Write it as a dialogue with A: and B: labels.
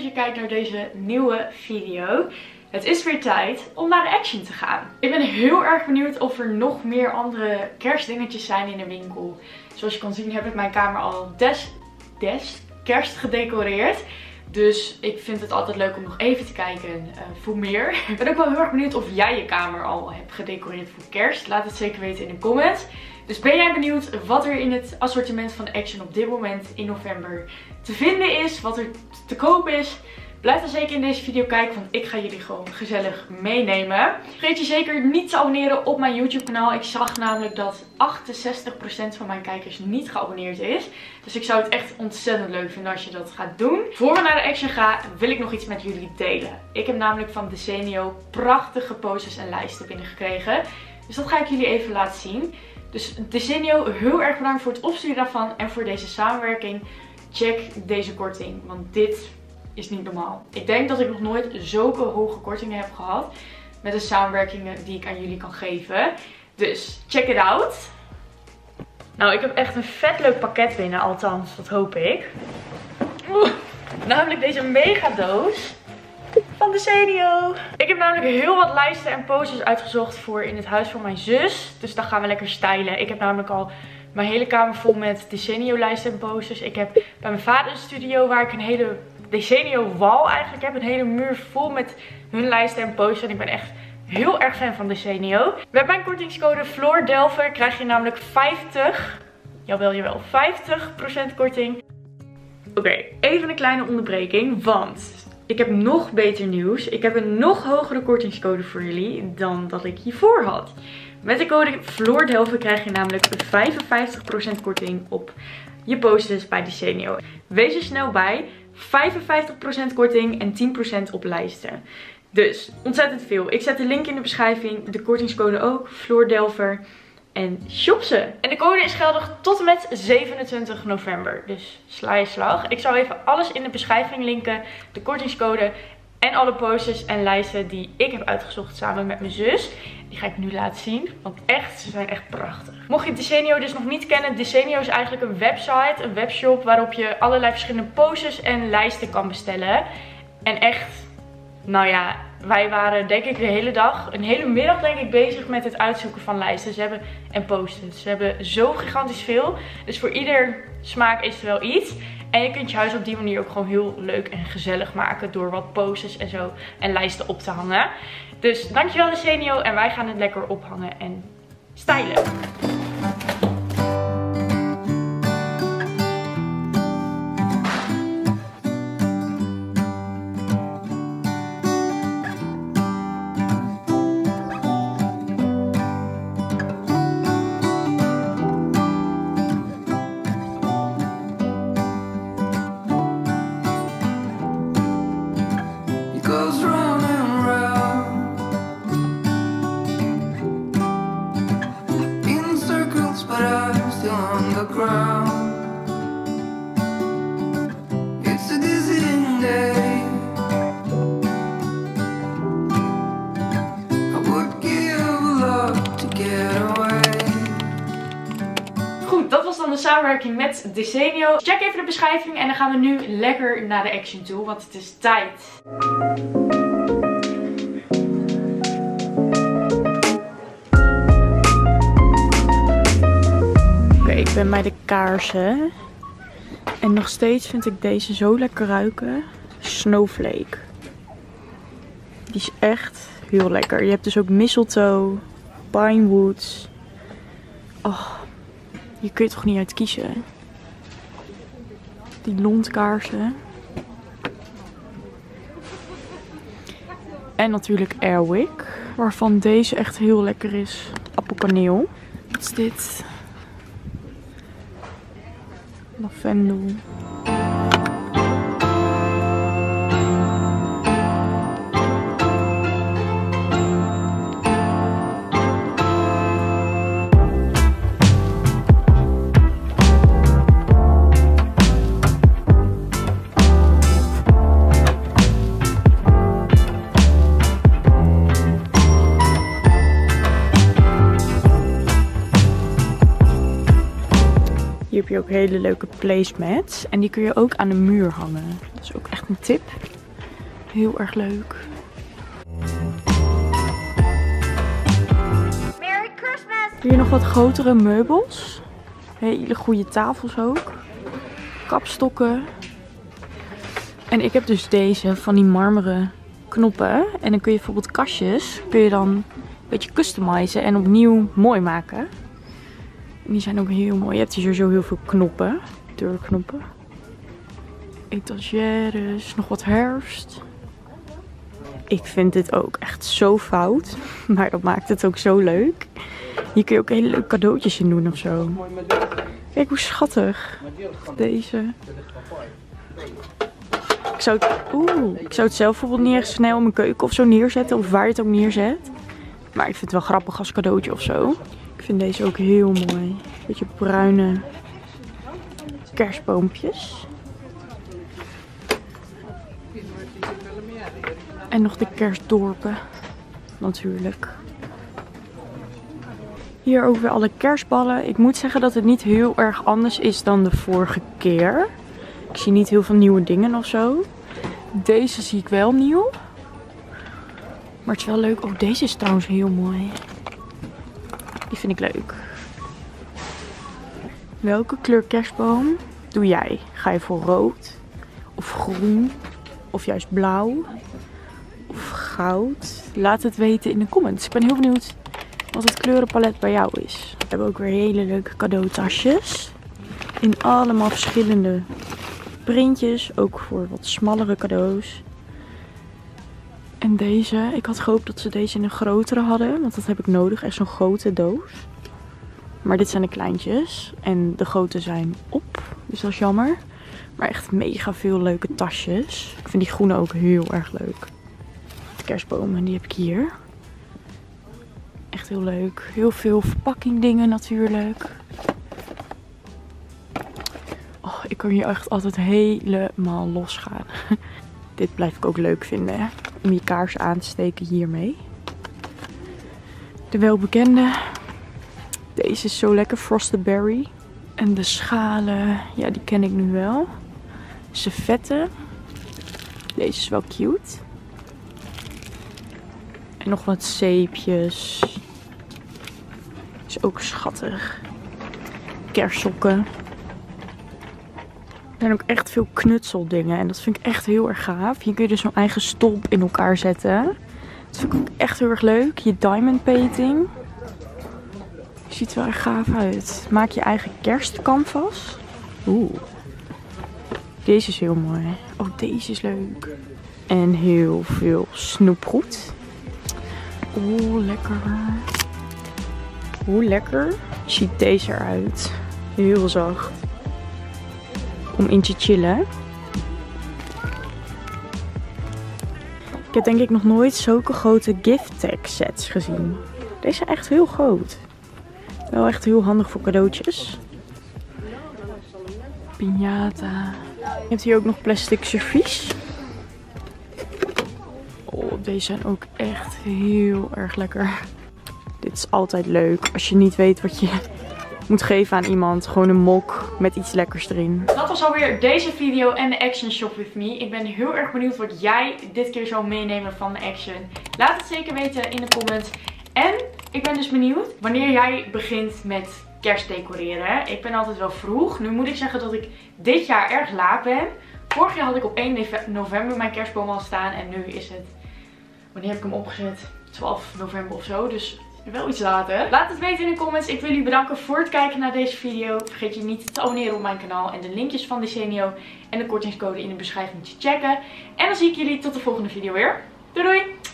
A: je kijkt naar deze nieuwe video. Het is weer tijd om naar de Action te gaan. Ik ben heel erg benieuwd of er nog meer andere kerstdingetjes zijn in de winkel. Zoals je kan zien heb ik mijn kamer al kerst gedecoreerd. Dus ik vind het altijd leuk om nog even te kijken voor meer. Ik ben ook wel heel erg benieuwd of jij je kamer al hebt gedecoreerd voor kerst. Laat het zeker weten in de comments. Dus ben jij benieuwd wat er in het assortiment van Action op dit moment in november te vinden is? Wat er te koop is? Blijf dan zeker in deze video kijken, want ik ga jullie gewoon gezellig meenemen. Vergeet je zeker niet te abonneren op mijn YouTube kanaal. Ik zag namelijk dat 68% van mijn kijkers niet geabonneerd is. Dus ik zou het echt ontzettend leuk vinden als je dat gaat doen. Voor we naar de Action gaan, wil ik nog iets met jullie delen. Ik heb namelijk van Desenio prachtige posters en lijsten binnengekregen. Dus dat ga ik jullie even laten zien. Dus Desenio, heel erg bedankt voor het opsturen daarvan en voor deze samenwerking. Check deze korting, want dit is niet normaal. Ik denk dat ik nog nooit zulke hoge kortingen heb gehad met de samenwerkingen die ik aan jullie kan geven. Dus check it out. Nou, ik heb echt een vet leuk pakket binnen, althans, dat hoop ik. Namelijk deze mega doos van Desenio. Ik heb namelijk heel wat lijsten en posters uitgezocht voor in het huis van mijn zus. Dus dan gaan we lekker stylen. Ik heb namelijk al mijn hele kamer vol met Desenio lijsten en posters. Ik heb bij mijn vader een studio waar ik een hele Desenio wal eigenlijk heb. Een hele muur vol met hun lijsten en posters. En ik ben echt heel erg fan van Desenio. Met mijn kortingscode FloorDelver krijg je namelijk 50% korting. Oké, even een kleine onderbreking, want ik heb nog beter nieuws. Ik heb een nog hogere kortingscode voor jullie dan dat ik hiervoor had. Met de code FloorDelver krijg je namelijk 55% korting op je posters bij Desenio. Wees er snel bij. 55% korting en 10% op lijsten. Dus ontzettend veel. Ik zet de link in de beschrijving. De kortingscode ook. FloorDelver. En shop ze. En de code is geldig tot en met 27 november. Dus sla je slag. Ik zal even alles in de beschrijving linken. De kortingscode en alle posters en lijsten die ik heb uitgezocht samen met mijn zus. Die ga ik nu laten zien. Want echt, ze zijn echt prachtig. Mocht je Desenio dus nog niet kennen. Desenio is eigenlijk een website, een webshop waarop je allerlei verschillende posters en lijsten kan bestellen. En echt, nou ja, wij waren denk ik de hele dag, een hele middag denk ik bezig met het uitzoeken van lijsten. En posters. Ze hebben zo gigantisch veel. Dus voor ieder smaak is er wel iets. En je kunt je huis op die manier ook gewoon heel leuk en gezellig maken door wat posters en zo en lijsten op te hangen. Dus dankjewel Desenio en wij gaan het lekker ophangen en stylen. Goed, dat was dan de samenwerking met Desenio. Check even de beschrijving en dan gaan we nu lekker naar de Action toe, want het is tijd. Oké, ik ben bij de kaarsen. En nog steeds vind ik deze zo lekker ruiken. Snowflake. Die is echt heel lekker. Je hebt dus ook mistletoe, pinewoods. Oh, hier kun je toch niet uit kiezen. Die lontkaarsen. En natuurlijk Airwick. Waarvan deze echt heel lekker is. Appelkaneel. Wat is dit? Lavendel. Hier heb je ook hele leuke placemats. En die kun je ook aan de muur hangen. Dat is ook echt een tip. Heel erg leuk.
B: Merry Christmas!
A: Hier nog wat grotere meubels. Hele goede tafels ook. Kapstokken. En ik heb dus deze van die marmeren knoppen. En dan kun je bijvoorbeeld kastjes, kun je dan een beetje customizen en opnieuw mooi maken. En die zijn ook heel mooi. Je hebt hier sowieso heel veel knoppen. Deurknoppen. Etagères, nog wat herfst. Ik vind dit ook echt zo fout. Maar dat maakt het ook zo leuk. Hier kun je ook hele leuke cadeautjes in doen of zo. Kijk hoe schattig. Deze. Ik zou het zelf bijvoorbeeld niet echt snel in mijn keuken of zo neerzetten. Of waar je het ook neerzet. Maar ik vind het wel grappig als cadeautje of zo. Ik vind deze ook heel mooi. Beetje bruine kerstboompjes. En nog de kerstdorpen. Natuurlijk. Hier ook weer alle kerstballen. Ik moet zeggen dat het niet heel erg anders is dan de vorige keer. Ik zie niet heel veel nieuwe dingen of zo. Deze zie ik wel nieuw. Maar het is wel leuk. Oh, deze is trouwens heel mooi. Die vind ik leuk. Welke kleur kerstboom doe jij? Ga je voor rood? Of groen? Of juist blauw? Of goud? Laat het weten in de comments. Ik ben heel benieuwd wat het kleurenpalet bij jou is. We hebben ook weer hele leuke cadeautasjes. In allemaal verschillende printjes. Ook voor wat smallere cadeaus. En deze. Ik had gehoopt dat ze deze in een grotere hadden. Want dat heb ik nodig. Echt zo'n grote doos. Maar dit zijn de kleintjes. En de grote zijn op. Dus dat is jammer. Maar echt mega veel leuke tasjes. Ik vind die groene ook heel erg leuk. De kerstbomen, die heb ik hier. Echt heel leuk. Heel veel verpakking dingen natuurlijk. Oh, ik kan hier echt altijd helemaal losgaan. Dit blijf ik ook leuk vinden. Hè? Om je kaars aan te steken hiermee. De welbekende. Deze is zo lekker. Frosted Berry. En de schalen. Ja, die ken ik nu wel. Servetten. Deze is wel cute. En nog wat zeepjes. Is ook schattig. Kerstsokken. Er zijn ook echt veel knutseldingen. En dat vind ik echt heel erg gaaf. Hier kun je dus zo'n eigen stolp in elkaar zetten. Dat vind ik ook echt heel erg leuk. Je diamond painting. Ziet er wel erg gaaf uit. Maak je eigen kerstcanvas. Oeh. Deze is heel mooi. Oh, deze is leuk. En heel veel snoepgoed. Oeh, lekker. Hoe lekker ziet deze eruit. Heel zacht. Om in te chillen. Ik heb denk ik nog nooit zulke grote gift tag sets gezien. Deze zijn echt heel groot. Wel echt heel handig voor cadeautjes. Piñata. Je hebt hier ook nog plastic servies. Oh, deze zijn ook echt heel erg lekker. Dit is altijd leuk als je niet weet wat je moet geven aan iemand. Gewoon een mok met iets lekkers erin. Dat was alweer deze video en de Action Shop with me. Ik ben heel erg benieuwd wat jij dit keer zou meenemen van de Action. Laat het zeker weten in de comments. En ik ben dus benieuwd wanneer jij begint met kerstdecoreren. Ik ben altijd wel vroeg. Nu moet ik zeggen dat ik dit jaar erg laat ben. Vorig jaar had ik op 1 november mijn kerstboom al staan. En nu is het, wanneer heb ik hem opgezet? 12 november of zo. Dus wel iets later. Laat het weten in de comments. Ik wil jullie bedanken voor het kijken naar deze video. Vergeet je niet te abonneren op mijn kanaal. En de linkjes van Desenio en de kortingscode in de beschrijving te checken. En dan zie ik jullie tot de volgende video weer. Doei doei!